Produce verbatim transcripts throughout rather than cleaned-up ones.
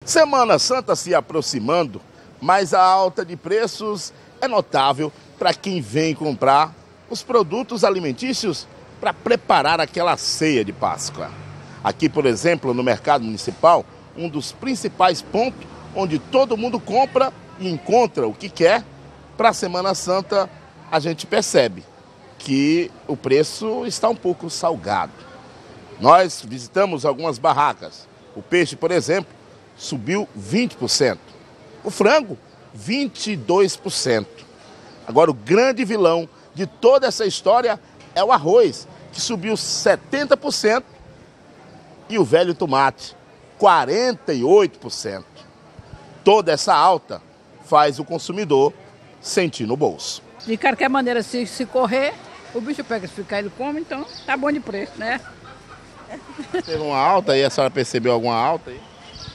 Semana Santa se aproximando, mas a alta de preços é notável para quem vem comprar os produtos alimentícios para preparar aquela ceia de Páscoa. Aqui, por exemplo, no mercado municipal, um dos principais pontos onde todo mundo compra e encontra o que quer, para a Semana Santa a gente percebe que o preço está um pouco salgado. Nós visitamos algumas barracas. O peixe, por exemplo, subiu vinte por cento. O frango, vinte e dois por cento. Agora, o grande vilão de toda essa história é o arroz, que subiu setenta por cento, e o velho tomate, quarenta e oito por cento. Toda essa alta faz o consumidor sentir no bolso. De qualquer maneira, se, se correr, o bicho pega, se ficar ele come, então tá bom de preço, né? Teve uma alta aí, a senhora percebeu alguma alta aí?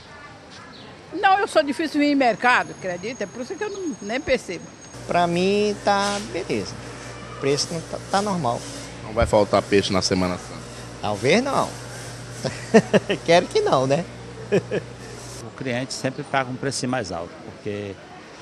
Não, eu sou difícil vir em mercado, acredita? É por isso que eu não, nem percebo. Pra mim tá beleza, o preço não tá, tá normal. Não vai faltar peixe na Semana Santa? Talvez não. Quero que não, né? O cliente sempre paga um preço mais alto, porque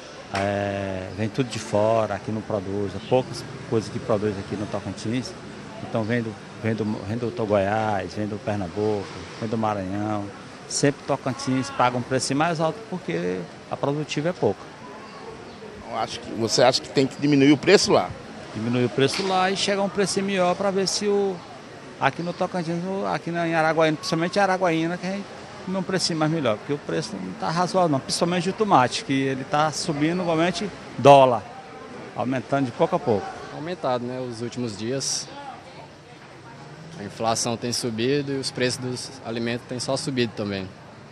é, vem tudo de fora, aqui não produz, poucas coisas que produz aqui no Tocantins. Então vem do, vem do, vem do Goiás, vem do Pernambuco, vem do Maranhão. Sempre Tocantins paga um preço mais alto porque a produtiva é pouca. Eu acho que, você acha que tem que diminuir o preço lá? Diminuir o preço lá e chegar a um preço melhor para ver se o aqui no Tocantins, aqui em Araguaína, principalmente em Araguaína, que a gente tem um preço mais melhor, porque o preço não está razoável não, principalmente o tomate, que ele está subindo igualmente dólar, aumentando de pouco a pouco. Aumentado, né, os últimos dias. A inflação tem subido e os preços dos alimentos têm só subido também.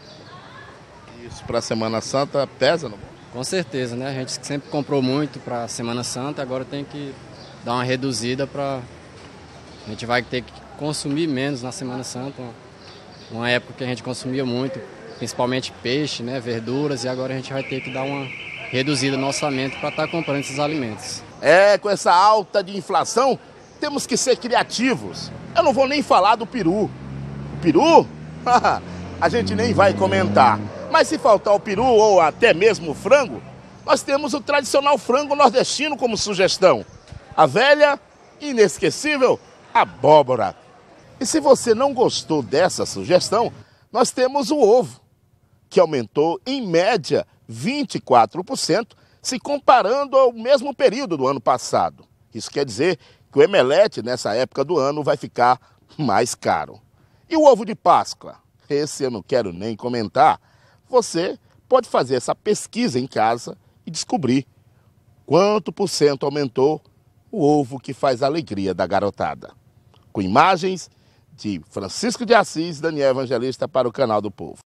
Isso para a Semana Santa pesa, não? Com certeza, né? A gente sempre comprou muito para a Semana Santa, agora tem que dar uma reduzida para... A gente vai ter que consumir menos na Semana Santa, uma época que a gente consumia muito, principalmente peixe, né, verduras, e agora a gente vai ter que dar uma reduzida no orçamento para estar comprando esses alimentos. É, com essa alta de inflação, temos que ser criativos. Eu não vou nem falar do peru. O peru? A gente nem vai comentar. Mas se faltar o peru ou até mesmo o frango, nós temos o tradicional frango nordestino como sugestão. A velha, inesquecível, abóbora. E se você não gostou dessa sugestão, nós temos o ovo, que aumentou em média vinte e quatro por cento se comparando ao mesmo período do ano passado. Isso quer dizer que o emelete nessa época do ano vai ficar mais caro. E o ovo de Páscoa? Esse eu não quero nem comentar. Você pode fazer essa pesquisa em casa e descobrir quanto por cento aumentou o ovo que faz a alegria da garotada. Com imagens de Francisco de Assis, Daniel Evangelista para o Canal do Povo.